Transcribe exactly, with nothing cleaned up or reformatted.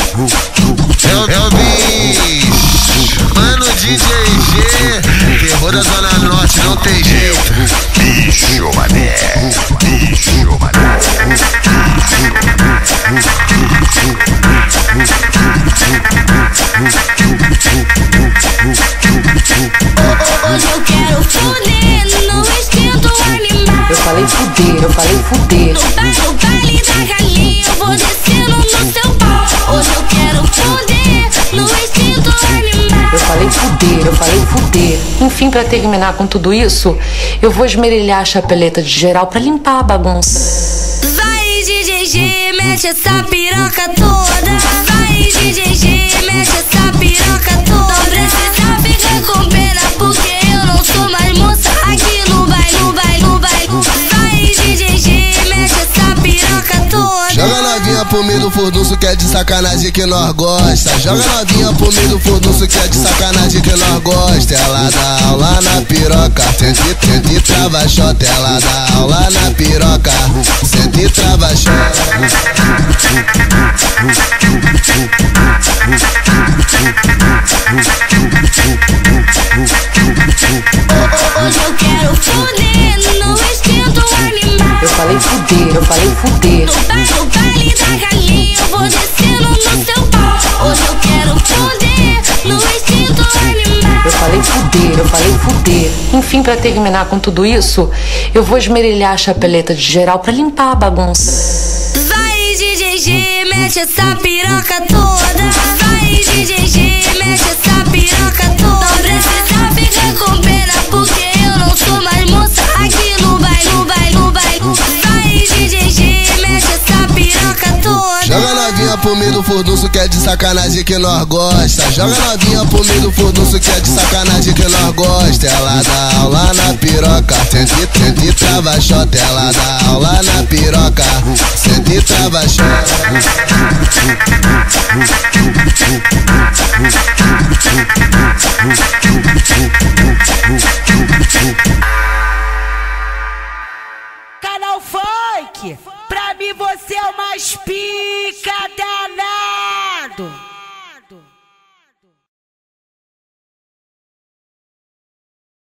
É o, é o bicho, mano D J G, terror da Zona Norte, não tem jeito. Bicho mané, bicho mané. Hoje eu quero fuder no instinto animal. Eu falei fuder, eu falei fuder. No, ba no baile da galinha eu vou descendo no seu pau. Hoje eu quero fuder no instinto animal. Eu falei fuder, eu falei fuder. Enfim, pra terminar com tudo isso, eu vou esmerilhar a chapeleta de geral pra limpar a bagunça. Vai D J G, mexe essa piroca toda. Vai D J G, mexe essa piroca toda. Não precisa ficar com pena porque eu não sou mais moça. Aqui no vai, no vai, no vai. Vai D J G, mexe essa piroca toda. Joga novinha pro meio do furdunço que é de sacanagem que nós gosta. Joga novinha pro meio do furdunço que é de sacanagem que nós gosta. Ela dá aula na piroca, sente, sente, trava, xota. Ela dá aula na piroca, sente, trava, xota. Hoje eu quero fuder no instinto animal. Eu falei fuder, eu falei fuder. No, ba no baile da galinha eu vou descendo no seu pau. Hoje eu quero fuder no instinto animal. Eu falei fuder, eu falei fuder. Enfim, pra terminar com tudo isso, eu vou esmerilhar a chapeleta de geral pra limpar a bagunça. Vai D J G, mexe essa piroca toda. Vai D J G, mexe essa piroca toda. Não precisa ficar com pena porque eu não sou mais moça. Aqui no vai, no vai, no vai. Vai D J G, mexe essa piroca toda. Joga novinha pro meio do furdunço que é de sacanagem que nós gosta. Joga novinha pro meio do furdunço que é de sacanagem que nós gosta. Ela dá aula na piroca, sente, sente, trava, xota. Ela dá aula na piroca, sente, trava, xota. Canal Funk, pra mim você é o mais pica danado.